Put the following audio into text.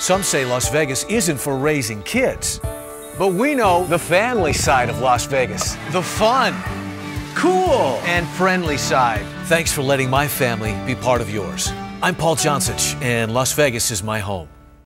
Some say Las Vegas isn't for raising kids, but we know the family side of Las Vegas, the fun, cool, and friendly side. Thanks for letting my family be part of yours. I'm Joncich, and Las Vegas is my home.